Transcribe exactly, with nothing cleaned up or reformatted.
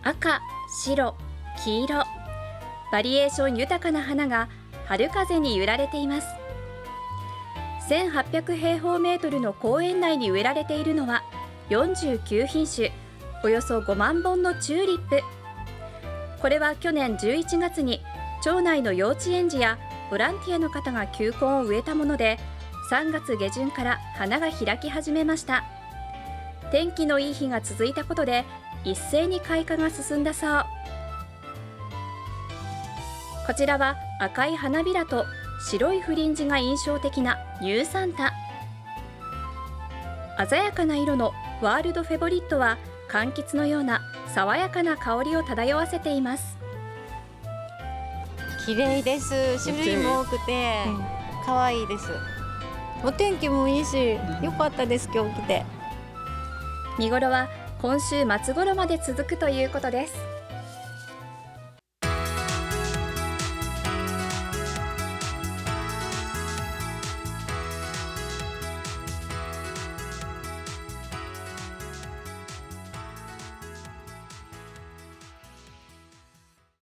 赤、白、黄色、バリエーション豊かな花が春風に揺られています。せんはっぴゃくへいほうメートルの公園内に植えられているのはよんじゅうきゅうひんしゅ、およそごまんぼんのチューリップ。これは去年じゅういちがつに町内の幼稚園児やボランティアの方が球根を植えたもので、さんがつげじゅんから花が開き始めました。天気のいい日が続いたことで一斉に開花が進んだそう。こちらは赤い花びらと白いフリンジが印象的なニューサンタ。鮮やかな色のワールドフェボリットは柑橘のような爽やかな香りを漂わせています。 綺麗です。種類も多くて可愛いです。お天気もいいし、良かったです。今日来て。 見頃は今週末頃まで続くということです。